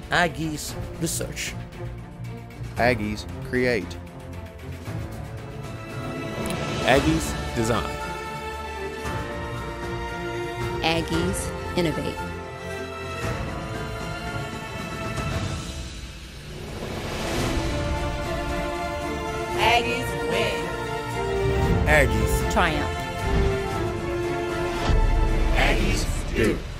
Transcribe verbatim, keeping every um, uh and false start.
Aggies research. Aggies create. Aggies design. Aggies innovate. Aggies win. Aggies triumph. Aggies do.